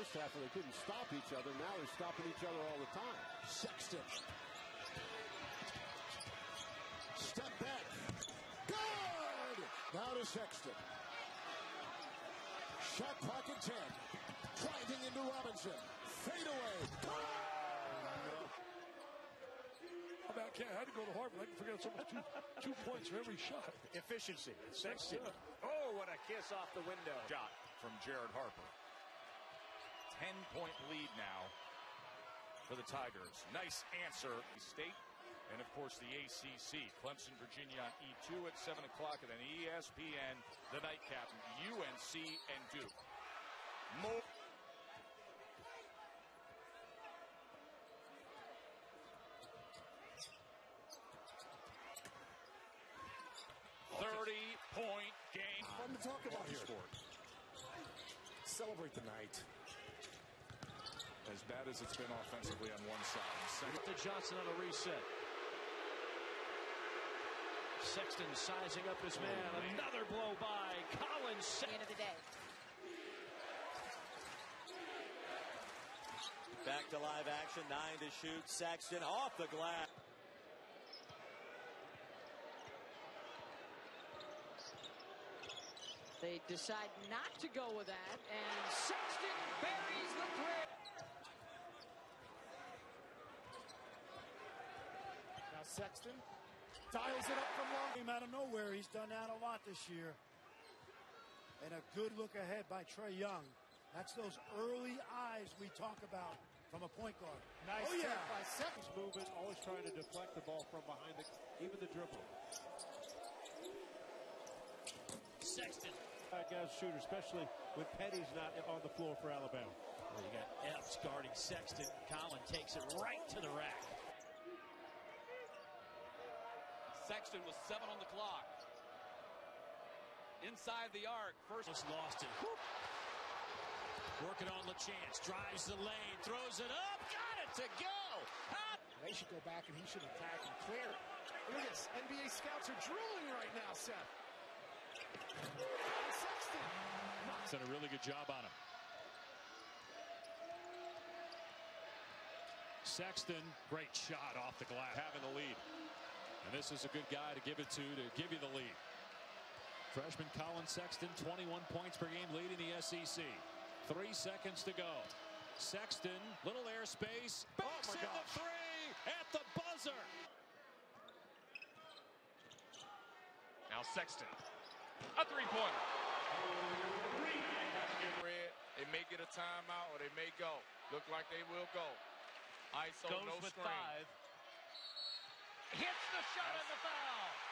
first half where they couldn't stop each other. Now they're stopping each other all the time. Sexton. Step back. Good! Now to Sexton. Shot clock at 10. Driving into Robinson. Fade away. I had to go to Harvard. I can forget so much. Two points for every shot. Efficiency. Sexton. Oh, what a kiss off the window. Shot from Jared Harper. 10-point lead now for the Tigers. Nice answer. State and, of course, the ACC. Clemson, Virginia on E2 at 7 o'clock. And then ESPN, the nightcap, UNC and Duke. More. .30-point game. Fun to talk about here. Sport. Celebrate the night. As bad as it's been offensively on one side. To Johnson on a reset. Sexton sizing up his man. Another blow by Collins. End of the day. Back to live action. 9 to shoot. Sexton off the glass. They decide not to go with that, and Sexton buries the three. Now Sexton dials it up from long. Came out of nowhere. He's done that a lot this year. And a good look ahead by Trae Young. That's those early eyes we talk about from a point guard. Nice tap by Sexton's movement, always trying to deflect the ball from behind even the dribble. Sexton. Guys shooter, especially when Petty's not on the floor for Alabama. Well, you got Epps guarding Sexton. Collin takes it right to the rack. Sexton with 7 on the clock. Inside the arc. First just lost it. Whoop. Working on LeChance. Drives the lane. Throws it up. Got it to go. Up. They should go back and he should attack and clear it. Look at this. NBA scouts are drooling right now, Seth. Sexton. Done a really good job on him. Sexton, great shot off the glass. Having the lead. And this is a good guy to give it to give you the lead. Freshman Collin Sexton, 21 points per game, leading the SEC. 3 seconds to go. Sexton, little airspace, backs in the three at the buzzer. now Sexton. A three-pointer. They may get a timeout or they may go. Look like they will go. ISO, Goes no with screen. 5. Hits the shot and the foul.